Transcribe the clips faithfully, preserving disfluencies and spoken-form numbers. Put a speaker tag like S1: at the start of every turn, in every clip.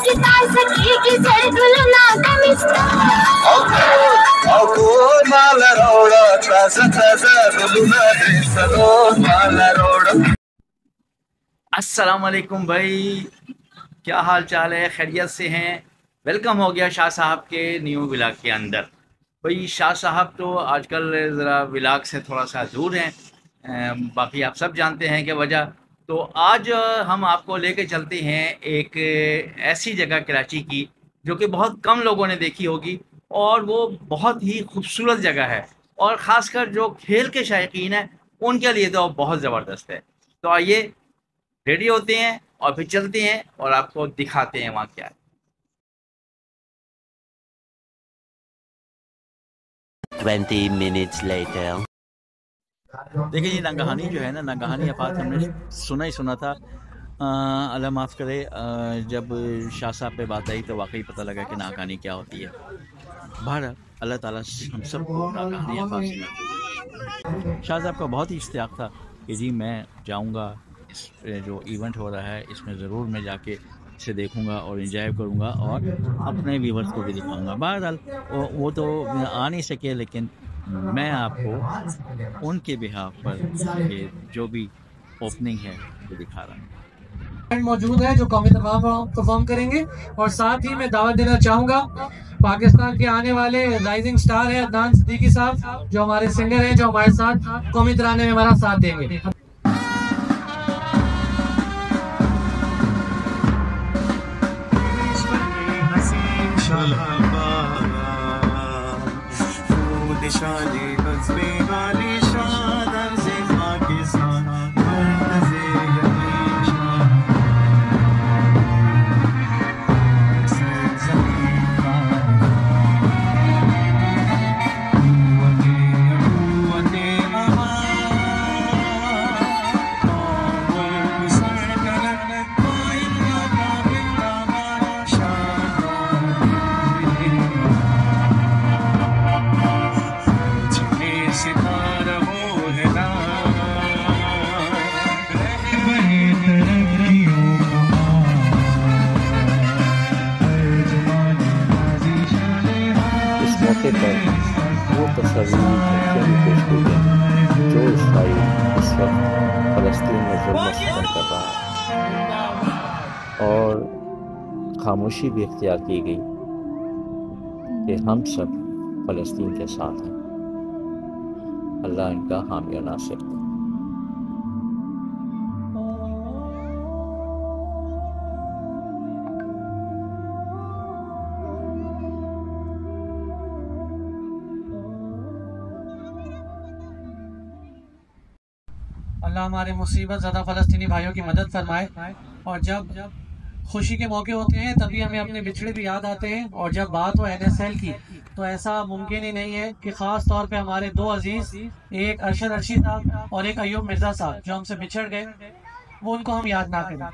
S1: अस्सलाम वालेकुम भाई, क्या हाल चाल है? खैरियत से हैं? वेलकम हो गया शाह साहब के न्यू व्लॉग के अंदर। भाई शाह साहब तो आजकल ज़रा व्लॉग से थोड़ा सा दूर हैं, बाकी आप सब जानते हैं कि वजह। तो आज हम आपको लेके चलते हैं एक ऐसी जगह कराची की जो कि बहुत कम लोगों ने देखी होगी, और वो बहुत ही खूबसूरत जगह है, और ख़ासकर जो खेल के शायकीन हैं उनके लिए तो बहुत ज़बरदस्त है। तो आइए रेडी होते हैं और फिर चलते हैं और आपको दिखाते हैं वहाँ क्या है।
S2: Twenty minutes later.
S1: देखिए जी, नंगहानी जो है ना, नंगहानी अपात हमने सुना ही सुना था। अल्लाह माफ़ करे, आ, जब शाह साहब पे बात आई तो वाकई पता लगा कि नागहानी क्या होती है। बहरहाल अल्लाह ताला हम सबको नागहानी अपात से। शाह साहब का बहुत ही इश्तियाक था कि जी मैं जाऊँगा, इस जो इवेंट हो रहा है इसमें ज़रूर मैं जाके इसे देखूंगा और एंजॉय करूंगा और अपने व्यूवर्स को भी दिखाऊंगा। बहरहाल वो, वो तो आ नहीं सके, लेकिन मैं आपको उनके बिहाफ पर ये जो भी ओपनिंग है वो दिखा रहा हूँ।
S3: मौजूद है जो कौमी परफॉर्म करेंगे, और साथ ही मैं दावत देना चाहूंगा पाकिस्तान के आने वाले राइजिंग स्टार है अदनान सिद्दीकी साहब, जो हमारे सिंगर हैं, जो हमारे साथ कौमी तराने में हमारा साथ देंगे।
S2: पर वो तस्वीर पेश की गई जो इसराइल इस वक्त फ़लस्तीन में जुल्म सितम कर रहा है, और खामोशी भी इख्तियार की गई कि हम सब फ़लस्तीन के साथ हैं। अल्लाह इनका हामी और नासिर हो।
S3: अल्लाह हमारे मुसीबत ज़्यादा फ़लस्तीनी भाइयों की मदद फरमाए। और जब खुशी के मौके होते हैं तभी हमें अपने बिछड़े भी याद आते हैं, और जब बात हो एन एस एल की तो ऐसा मुमकिन ही नहीं है कि ख़ास तौर पे हमारे दो अजीज़, एक अरशद अर्शी साहब और एक अयूब मिर्ज़ा साहब, जो हमसे बिछड़ गए, वो उनको हम याद ना करें।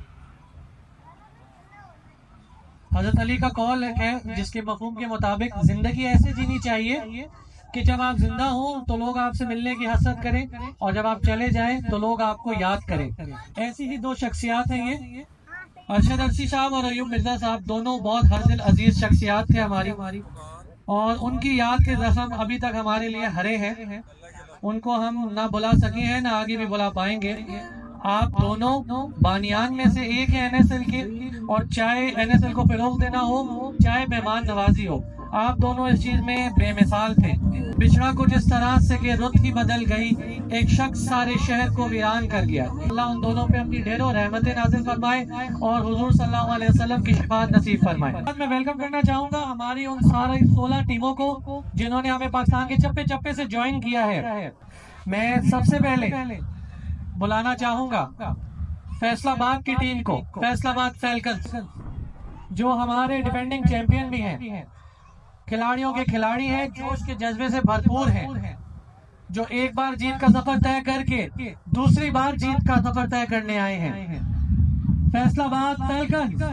S3: हज़रत अली का कौल है जिसके मफ़हूम के मुताबिक ज़िंदगी ऐसे जीनी चाहिए कि जब आप जिंदा हो तो लोग आपसे मिलने की हसरत करें, और जब आप चले जाएं तो लोग आपको याद करें। ऐसी ही दो शख्सियात हैं ये, अरशद अर्शी साहब और अयूब मिर्ज़ा साहब, दोनों बहुत हरदिल अजीज शख्सियात थे हमारी, और उनकी याद के जख्म अभी तक हमारे लिए हरे हैं। उनको हम ना बुला सके हैं, ना आगे भी बुला पाएंगे। आप दोनों बानियान में से एक है एन एस एल के, और चाहे एन एस एल को फिरोग देना हो, चाहे मेहमान नवाजी हो, आप दोनों इस चीज में बेमिसाल थे। बिछड़ा को जिस तरह से कि रुत ही बदल गई, एक शख्स सारे शहर को वीरान कर गया। अल्लाह उन दोनों पे अपनी ढेरों रहमतें नाज़िल फरमाए और हुजूर सल्लल्लाहु अलैहि वसल्लम की शिफात नसीब फरमाए। मैं वेलकम करना चाहूंगा हमारी उन सारी सोलह टीमों को जिन्होंने हमें पाकिस्तान के चप्पे चप्पे से ज्वाइन किया है। मैं सबसे पहले बुलाना चाहूंगा फैसलाबाद की टीम को, फैसलाबाद फैल्कन्स, जो हमारे डिफेंडिंग चैंपियन भी हैं, खिलाड़ियों के खिलाड़ी हैं, जोश के जज्बे से भरपूर हैं, जो एक बार जीत का सफर तय करके दूसरी बार जीत का सफर तय करने आए हैं। Faisalabad Falcons.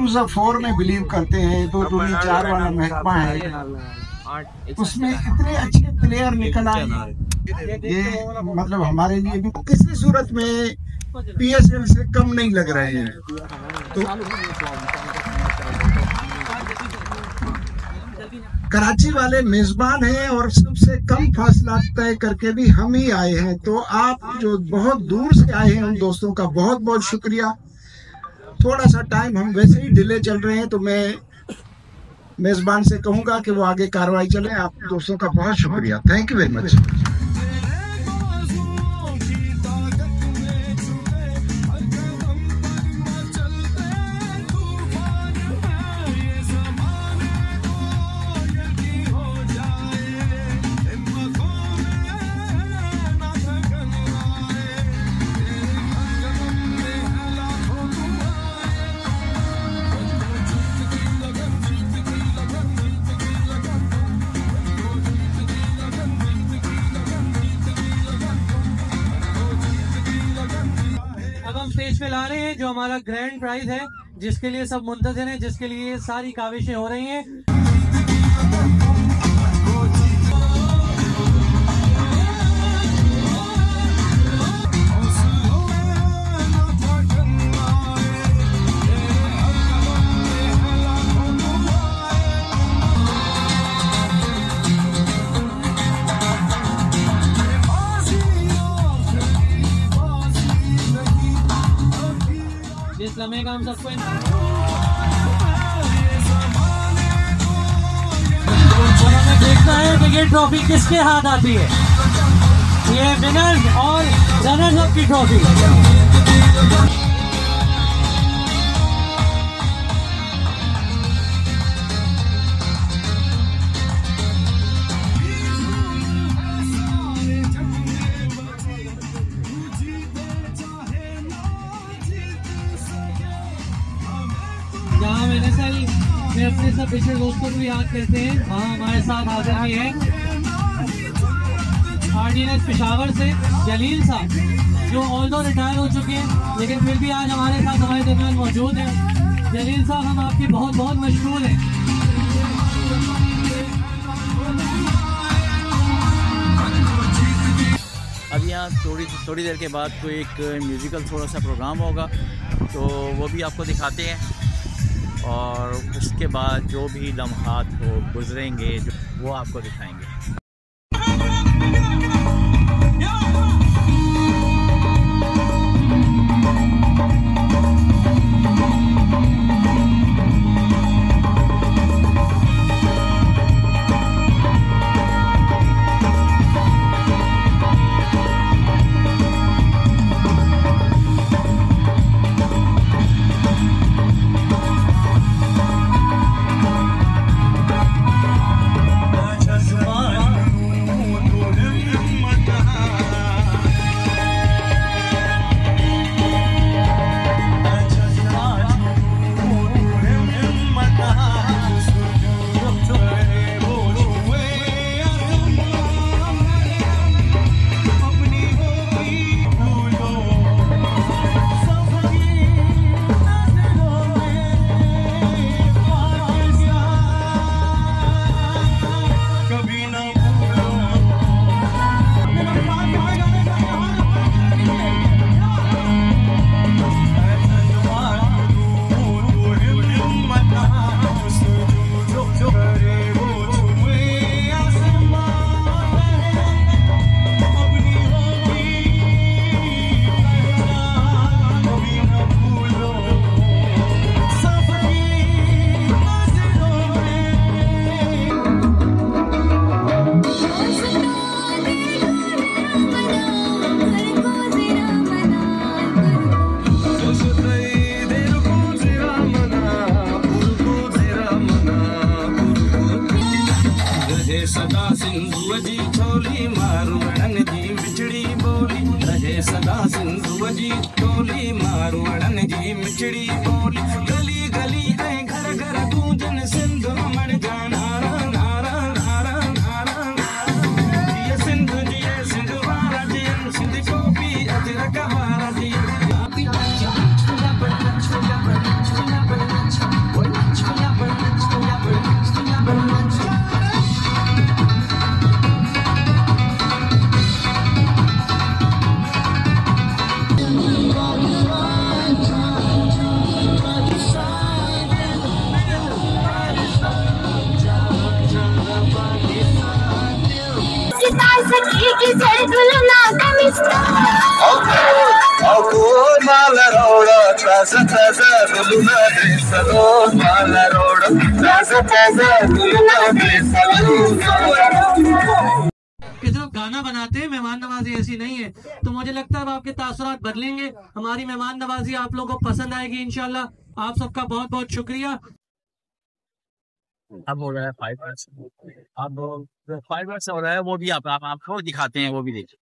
S4: Rules of four में बिलीव करते हैं, दो दूनी चार वाला महकमा है, उसमें इतने अच्छे प्लेयर निकल आए, ये मतलब हमारे लिए भी किसी सूरत में पीएसएल से कम नहीं लग रहे हैं। तो कराची वाले मेजबान हैं और सबसे कम फासला तय करके भी हम ही आए हैं, तो आप जो बहुत दूर से आए हैं उन दोस्तों का बहुत बहुत शुक्रिया। थोड़ा सा टाइम हम वैसे ही डिले चल रहे हैं, तो मैं मेजबान से कहूंगा कि वो आगे कार्रवाई चले। आप दोस्तों का बहुत शुक्रिया, thank you very much.
S3: Stage पे ला रहे हैं जो हमारा ग्रैंड प्राइज है, जिसके लिए सब मुंतज़िर हैं, जिसके लिए सारी काविशें हो रही हैं। जिस लम्हे का हम सबको हमें देखना है कि ये ट्रॉफी किसके हाथ आती है। ये विनर्स और रनर्स अप की ट्रॉफी। जहाँ मैंने सर मैं अपने सब पिछले दोस्तों को याद करते हैं, वहाँ हमारे साथ हाजिर भी हैं आरडीएस पेशावर से जलील साहब, जो ऑल दो रिटायर हो चुके हैं लेकिन फिर भी आज हमारे साथ हमारे दरमियान मौजूद हैं। जलील साहब, हम आपके बहुत बहुत मशहूर हैं।
S1: अब यहाँ थोड़ी थोड़ी देर के बाद कोई एक म्यूज़िकल थोड़ा सा प्रोग्राम होगा, तो वो भी आपको दिखाते हैं, और उसके बाद जो भी लम्हात हो गुजरेंगे जो वो आपको दिखाएंगे।
S5: सदा सिंधु जी छोली मारवड़न जी मिठड़ी बोली, रहे सदा सिंधु जी छोली मारवड़न जी मिठड़ी बोली। गली गली ऐ घर घर गूंजन सिंधु रमण जा नारा नारा नारा नारा नारा। ये सिंधु जी ये सिंधु वारा जी सिंधु को भी अजरक वारा जी।
S3: कि जब गाना बनाते हैं मेहमान नवाजी ऐसी नहीं है, तो मुझे लगता है अब आपके तासुरात बदलेंगे, हमारी मेहमान नवाजी आप लोगों को पसंद आएगी इंशाल्लाह। आप सबका बहुत बहुत शुक्रिया।
S1: अब हो रहा है फाइव वर्स, अब फाइव वर्स हो रहा है, वो भी आप आप आपको दिखाते हैं, वो भी देखिए।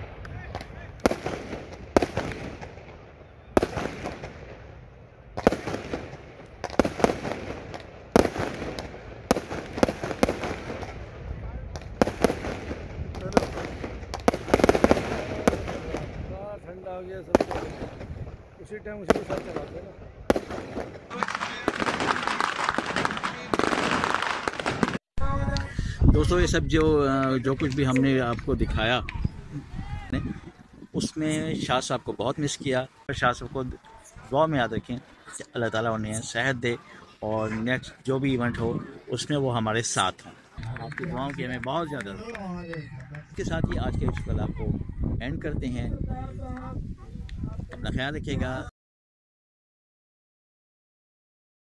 S6: ठंडा हो गया सब, उसी टाइम उसी के साथ चलाते हैं ना।
S1: दोस्तों ये सब जो जो कुछ भी हमने आपको दिखाया उसमें शाह साहब को बहुत मिस किया। शाह साहब को दुआ में याद रखें कि अल्लाह ताला उन्हें सेहत दे और नेक्स्ट जो भी इवेंट हो उसमें वो हमारे साथ हों। आपकी दुआओं की हमें बहुत ज़्यादा ज़रूरत है। इसके साथ ही आज के इस कला को एंड करते हैं। अपना ख्याल रखिएगा।